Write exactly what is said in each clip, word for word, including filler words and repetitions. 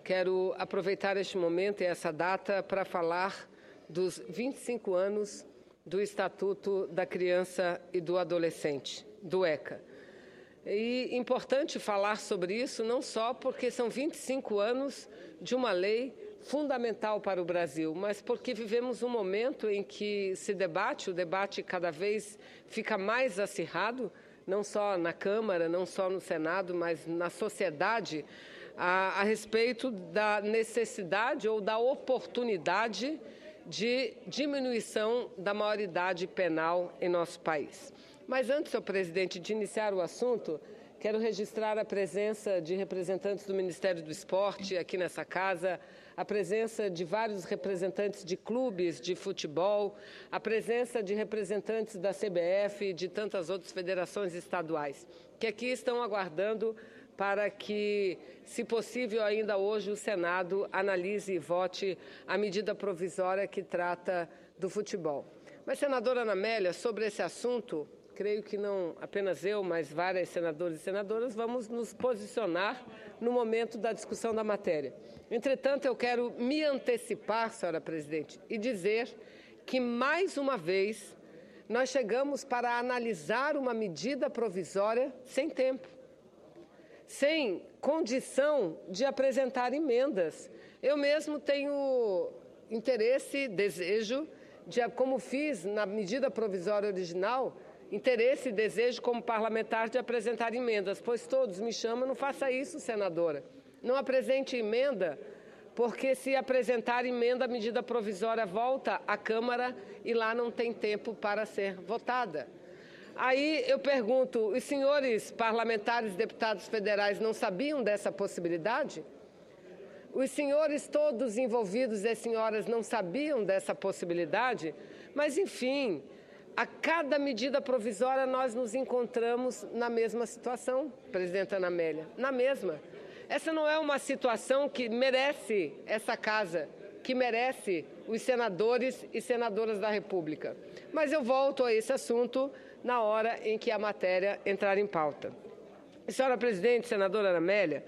Quero aproveitar este momento e essa data para falar dos vinte e cinco anos do Estatuto da Criança e do Adolescente, do ECA. E é importante falar sobre isso não só porque são vinte e cinco anos de uma lei fundamental para o Brasil, mas porque vivemos um momento em que se debate, o debate cada vez fica mais acirrado, não só na Câmara, não só no Senado, mas na sociedade, a, a respeito da necessidade ou da oportunidade de diminuição da maioridade penal em nosso país. Mas antes, senhor presidente, de iniciar o assunto, quero registrar a presença de representantes do Ministério do Esporte aqui nessa casa, a presença de vários representantes de clubes de futebol, a presença de representantes da C B F e de tantas outras federações estaduais, que aqui estão aguardando para que, se possível ainda hoje, o Senado analise e vote a medida provisória que trata do futebol. Mas, senadora Ana Amélia, sobre esse assunto, creio que não apenas eu, mas várias senadoras e senadoras, vamos nos posicionar no momento da discussão da matéria. Entretanto, eu quero me antecipar, senhora presidente, e dizer que, mais uma vez, nós chegamos para analisar uma medida provisória sem tempo, sem condição de apresentar emendas. Eu mesmo tenho interesse, desejo, de, como fiz na medida provisória original, interesse e desejo como parlamentar de apresentar emendas, pois todos me chamam, não faça isso, senadora. Não apresente emenda, porque se apresentar emenda, a medida provisória volta à Câmara e lá não tem tempo para ser votada. Aí eu pergunto, os senhores parlamentares, deputados federais, não sabiam dessa possibilidade? Os senhores todos envolvidos e as senhoras não sabiam dessa possibilidade? Mas, enfim, a cada medida provisória nós nos encontramos na mesma situação, presidenta Ana Amélia, na mesma. Essa não é uma situação que merece essa casa, que merece os senadores e senadoras da República. Mas eu volto a esse assunto na hora em que a matéria entrar em pauta. Senhora presidente, senadora Ana Amélia,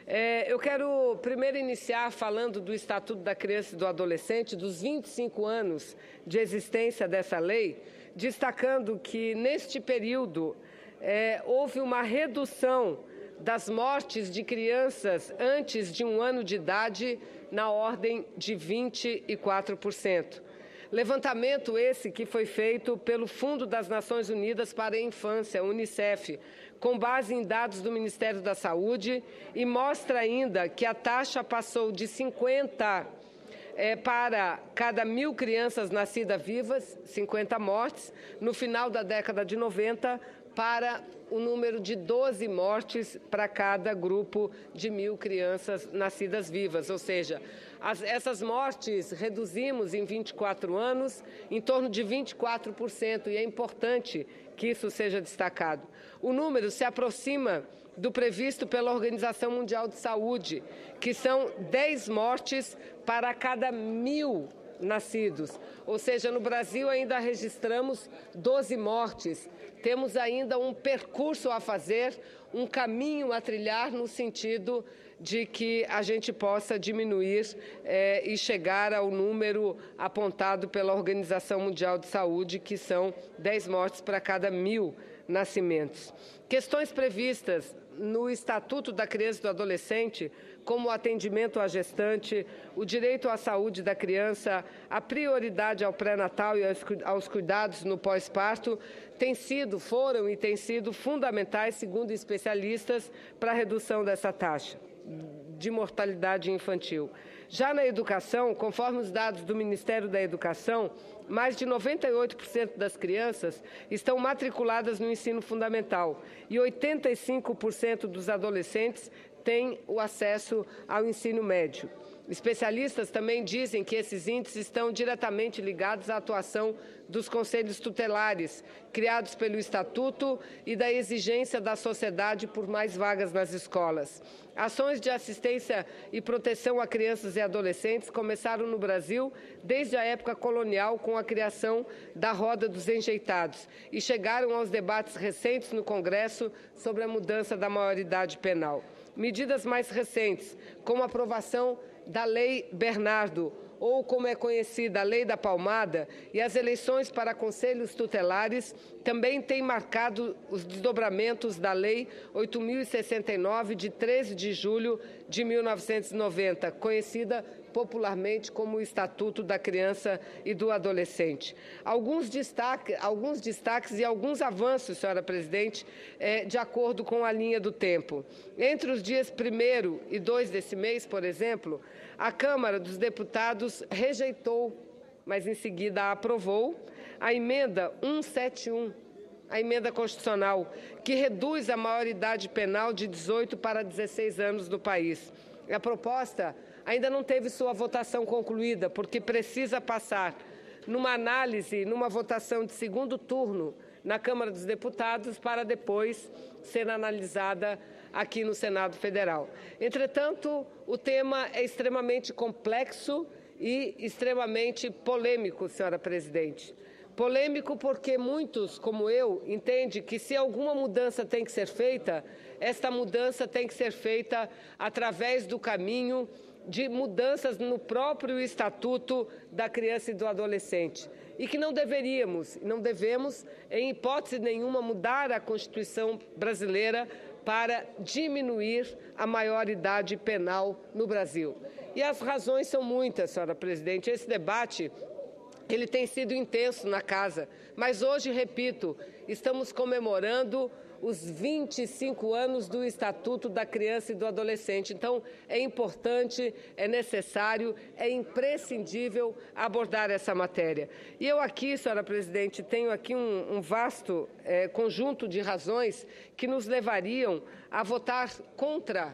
é, eu quero primeiro iniciar falando do Estatuto da Criança e do Adolescente, dos vinte e cinco anos de existência dessa lei, destacando que, neste período, é, houve uma redução das mortes de crianças antes de um ano de idade na ordem de vinte e quatro por cento. Levantamento esse que foi feito pelo Fundo das Nações Unidas para a Infância, Unicef, com base em dados do Ministério da Saúde, e mostra ainda que a taxa passou de cinquenta é, para cada mil crianças nascidas vivas, cinquenta mortes, no final da década de noventa, para o número de doze mortes para cada grupo de mil crianças nascidas vivas. Ou seja, as, essas mortes reduzimos em vinte e quatro anos em torno de vinte e quatro por cento, e é importante que isso seja destacado. O número se aproxima do previsto pela Organização Mundial de Saúde, que são dez mortes para cada mil nascidos. Ou seja, no Brasil ainda registramos doze mortes. Temos ainda um percurso a fazer, um caminho a trilhar no sentido de que a gente possa diminuir eh, e chegar ao número apontado pela Organização Mundial de Saúde, que são dez mortes para cada mil nascimentos. Questões previstas no Estatuto da Criança e do Adolescente, como o atendimento à gestante, o direito à saúde da criança, a prioridade ao pré-natal e aos cuidados no pós-parto, têm sido, foram e têm sido fundamentais, segundo especialistas, para a redução dessa taxa de mortalidade infantil. Já na educação, conforme os dados do Ministério da Educação, mais de noventa e oito por cento das crianças estão matriculadas no ensino fundamental e oitenta e cinco por cento dos adolescentes têm o acesso ao ensino médio. Especialistas também dizem que esses índices estão diretamente ligados à atuação dos conselhos tutelares, criados pelo Estatuto, e da exigência da sociedade por mais vagas nas escolas. Ações de assistência e proteção a crianças e adolescentes começaram no Brasil desde a época colonial, com a criação da Roda dos Enjeitados, e chegaram aos debates recentes no Congresso sobre a mudança da maioridade penal. medidas mais recentes, como a aprovação da Lei Bernardo, ou como é conhecida, a Lei da Palmada, e as eleições para conselhos tutelares também têm marcado os desdobramentos da Lei oito mil e sessenta e nove, de treze de julho de mil novecentos e noventa, conhecida popularmente como o Estatuto da Criança e do Adolescente. Alguns, destaque, alguns destaques e alguns avanços, senhora presidente, é, de acordo com a linha do tempo. Entre os dias primeiro e dois desse mês, por exemplo, a Câmara dos Deputados rejeitou, mas em seguida aprovou, a emenda cento e setenta e um, a emenda constitucional, que reduz a maioridade penal de dezoito para dezesseis anos no país. A proposta ainda não teve sua votação concluída, porque precisa passar numa análise, numa votação de segundo turno na Câmara dos Deputados, para depois ser analisada aqui no Senado Federal. Entretanto, o tema é extremamente complexo e extremamente polêmico, senhora presidente. Polêmico porque muitos, como eu, entendem que se alguma mudança tem que ser feita, esta mudança tem que ser feita através do caminho de mudanças no próprio Estatuto da Criança e do Adolescente. E que não deveríamos, não devemos, em hipótese nenhuma, mudar a Constituição brasileira para diminuir a maioridade penal no Brasil. E as razões são muitas, senhora presidente. Esse debate ele tem sido intenso na casa, mas hoje, repito, estamos comemorando os vinte e cinco anos do Estatuto da Criança e do Adolescente. Então, é importante, é necessário, é imprescindível abordar essa matéria. E eu aqui, senhora presidente, tenho aqui um, um vasto é, conjunto de razões que nos levariam a votar contra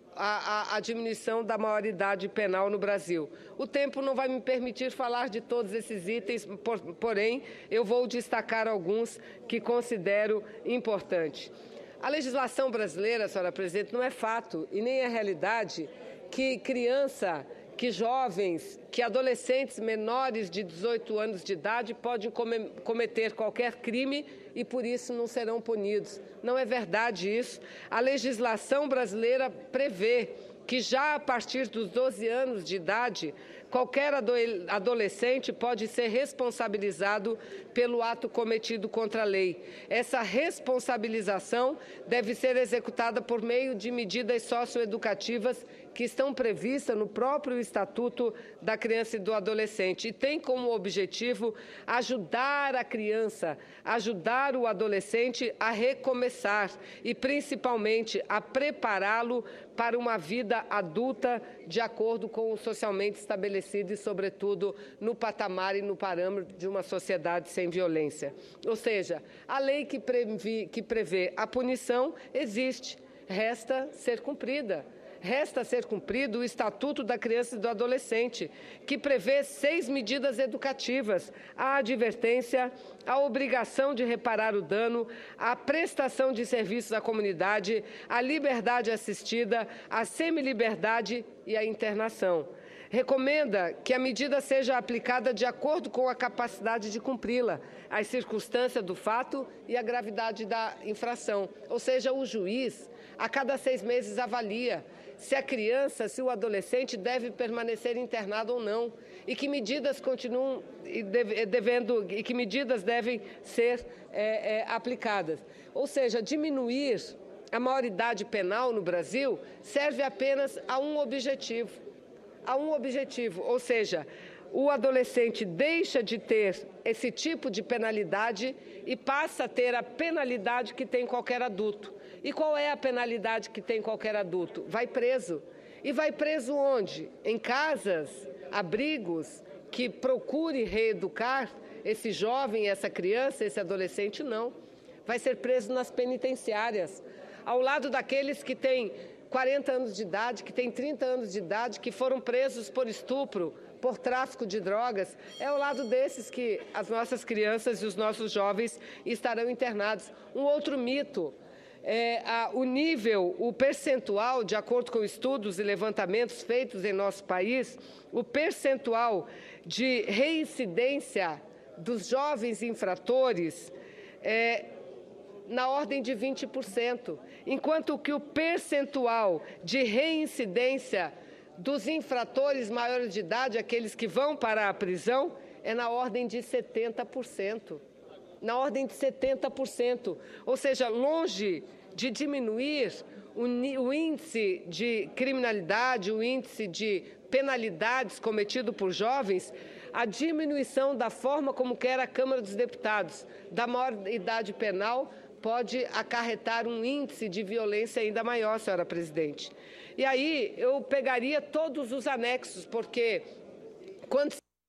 A, a, a diminuição da maioridade penal no Brasil. O tempo não vai me permitir falar de todos esses itens, por, porém, eu vou destacar alguns que considero importantes. A legislação brasileira, senhora presidente, não é fato e nem é realidade que criança, que jovens, que adolescentes menores de dezoito anos de idade podem cometer qualquer crime e, por isso, não serão punidos. Não é verdade isso. A legislação brasileira prevê que já a partir dos doze anos de idade, qualquer adolescente pode ser responsabilizado pelo ato cometido contra a lei. Essa responsabilização deve ser executada por meio de medidas socioeducativas que estão previstas no próprio Estatuto da Criança e do Adolescente e tem como objetivo ajudar a criança, ajudar o adolescente a recomeçar e, principalmente, a prepará-lo para uma vida adulta de acordo com o socialmente estabelecido e, sobretudo, no patamar e no parâmetro de uma sociedade sem violência. Ou seja, a lei que, previ, que prevê a punição existe, resta ser cumprida. Resta ser cumprido o Estatuto da Criança e do Adolescente, que prevê seis medidas educativas: a advertência, a obrigação de reparar o dano, a prestação de serviços à comunidade, a liberdade assistida, a semiliberdade e a internação. Recomenda que a medida seja aplicada de acordo com a capacidade de cumpri-la, as circunstâncias do fato e a gravidade da infração. Ou seja, o juiz, a cada seis meses, avalia se a criança, se o adolescente deve permanecer internado ou não, e que medidas continuam devendo, e que medidas devem ser é, é, aplicadas. Ou seja, diminuir a maioridade penal no Brasil serve apenas a um objetivo, a um objetivo, ou seja, o adolescente deixa de ter esse tipo de penalidade e passa a ter a penalidade que tem qualquer adulto. E qual é a penalidade que tem qualquer adulto? Vai preso. E vai preso onde? Em casas, abrigos, que procure reeducar esse jovem, essa criança, esse adolescente? Não. Vai ser preso nas penitenciárias, ao lado daqueles que têm quarenta anos de idade, que têm trinta anos de idade, que foram presos por estupro, por tráfico de drogas. É ao lado desses que as nossas crianças e os nossos jovens estarão internados. Um outro mito. É, a, o nível, o percentual, de acordo com estudos e levantamentos feitos em nosso país, o percentual de reincidência dos jovens infratores é, na ordem de vinte por cento, enquanto que o percentual de reincidência dos infratores maiores de idade, aqueles que vão para a prisão, é na ordem de setenta por cento. Na ordem de setenta por cento. Ou seja, longe de diminuir o índice de criminalidade, o índice de penalidades cometido por jovens, a diminuição da forma como quer a Câmara dos Deputados da maior idade penal pode acarretar um índice de violência ainda maior, senhora presidente. E aí eu pegaria todos os anexos, porque quando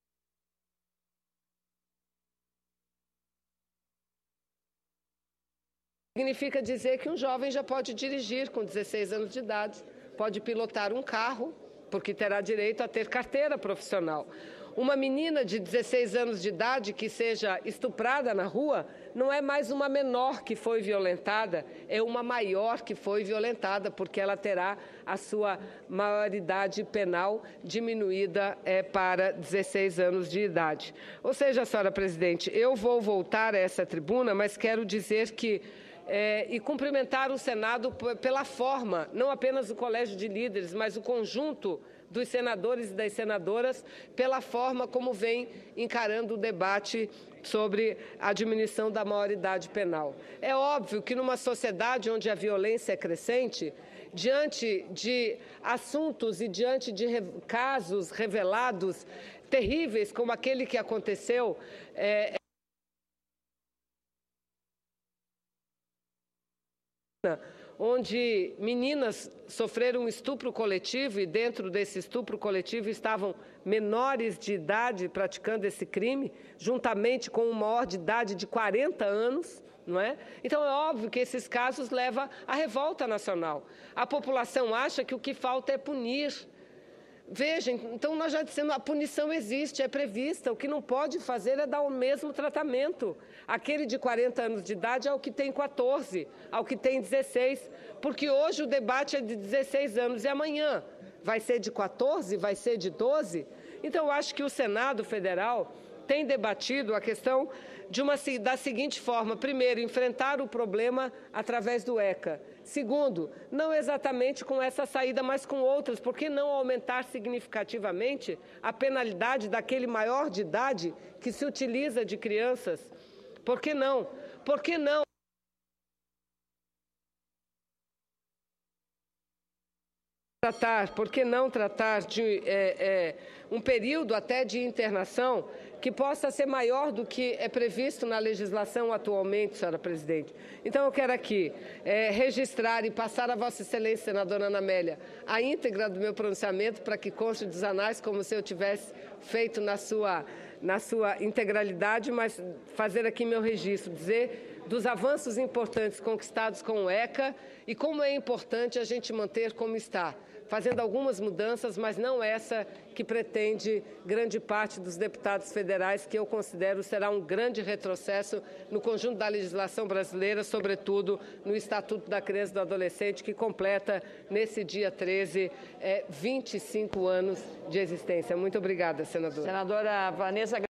significa dizer que um jovem já pode dirigir com dezesseis anos de idade, pode pilotar um carro, porque terá direito a ter carteira profissional. Uma menina de dezesseis anos de idade que seja estuprada na rua não é mais uma menor que foi violentada, é uma maior que foi violentada, porque ela terá a sua maioridade penal diminuída é, para dezesseis anos de idade. Ou seja, senhora presidente, eu vou voltar a essa tribuna, mas quero dizer que É, e cumprimentar o Senado pela forma, não apenas o Colégio de Líderes, mas o conjunto dos senadores e das senadoras, pela forma como vem encarando o debate sobre a diminuição da maioridade penal. É óbvio que numa sociedade onde a violência é crescente, diante de assuntos e diante de re- casos revelados terríveis, como aquele que aconteceu é, onde meninas sofreram um estupro coletivo e dentro desse estupro coletivo estavam menores de idade praticando esse crime, juntamente com um maior de idade de quarenta anos, não é? Então é óbvio que esses casos levam à revolta nacional. A população acha que o que falta é punir. Veja, então nós já dissemos, a punição existe, é prevista, o que não pode fazer é dar o mesmo tratamento. Aquele de quarenta anos de idade ao que tem quatorze, ao que tem dezesseis, porque hoje o debate é de dezesseis anos e amanhã vai ser de quatorze, vai ser de doze. Então eu acho que o Senado Federal tem debatido a questão de uma, da seguinte forma: primeiro, enfrentar o problema através do ECA. Segundo, não exatamente com essa saída, mas com outras. Por que não aumentar significativamente a penalidade daquele maior de idade que se utiliza de crianças? Por que não? Por que não? Tratar, por que não tratar de é, é, um período até de internação que possa ser maior do que é previsto na legislação atualmente, senhora presidente? Então, eu quero aqui é, registrar e passar a Vossa Excelência, senadora Ana Amélia, a íntegra do meu pronunciamento para que conste dos anais como se eu tivesse feito na sua, na sua integralidade, mas fazer aqui meu registro, dizer dos avanços importantes conquistados com o ECA e como é importante a gente manter como está, fazendo algumas mudanças, mas não essa que pretende grande parte dos deputados federais, que eu considero será um grande retrocesso no conjunto da legislação brasileira, sobretudo no Estatuto da Criança e do Adolescente, que completa, nesse dia treze, é, vinte e cinco anos de existência. Muito obrigada, senadora. Senadora Vanessa